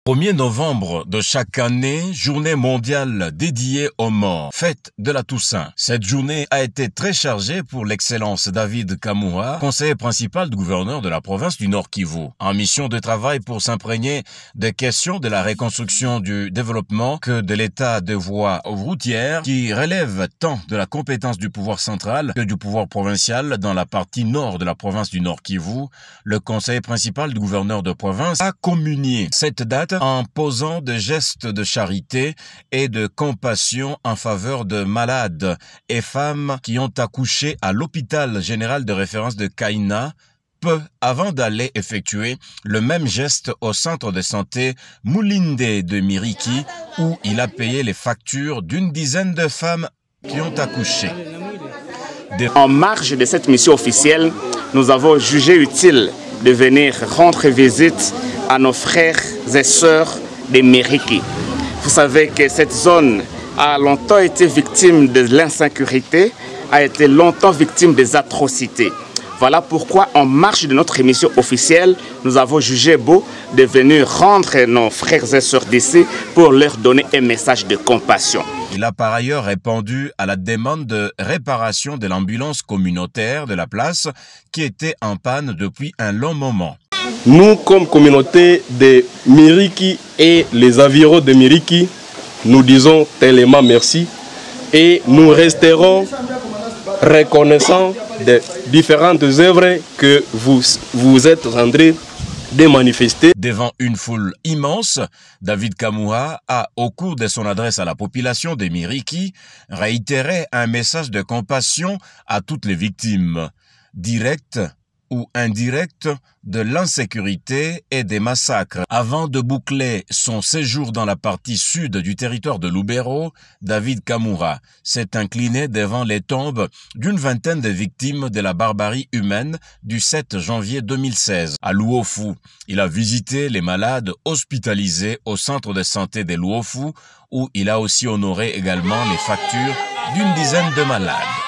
1er novembre de chaque année, journée mondiale dédiée aux morts, fête de la Toussaint. Cette journée a été très chargée pour l'excellence David Kamoura, conseiller principal du gouverneur de la province du Nord Kivu, en mission de travail pour s'imprégner des questions de la reconstruction du développement que de l'état de voies routières qui relève tant de la compétence du pouvoir central que du pouvoir provincial dans la partie nord de la province du Nord Kivu. Le conseiller principal du gouverneur de province a communié cette date en posant des gestes de charité et de compassion en faveur de malades et femmes qui ont accouché à l'hôpital général de référence de Kaina, peu avant d'aller effectuer le même geste au centre de santé Moulinde de Miriki, où il a payé les factures d'une dizaine de femmes qui ont accouché. En marge de cette mission officielle, nous avons jugé utile de venir rendre visite à nos frères et sœurs de Miriki. Vous savez que cette zone a longtemps été victime de l'insécurité, a été longtemps victime des atrocités. Voilà pourquoi, en marge de notre émission officielle, nous avons jugé beau de venir rendre nos frères et sœurs d'ici pour leur donner un message de compassion. Il a par ailleurs répondu à la demande de réparation de l'ambulance communautaire de la place qui était en panne depuis un long moment. Nous, comme communauté de Miriki et les environs de Miriki, nous disons tellement merci et nous resterons reconnaissants des différentes œuvres que vous êtes en train de manifester. Devant une foule immense, David Kamoura a, au cours de son adresse à la population de Miriki, réitéré un message de compassion à toutes les victimes, directes ou indirectes, de l'insécurité et des massacres. Avant de boucler son séjour dans la partie sud du territoire de Lubero, David Kamoura s'est incliné devant les tombes d'une vingtaine de victimes de la barbarie humaine du 7 janvier 2016 à Luofu. Il a visité les malades hospitalisés au centre de santé de Luofu, où il a aussi honoré également les factures d'une dizaine de malades.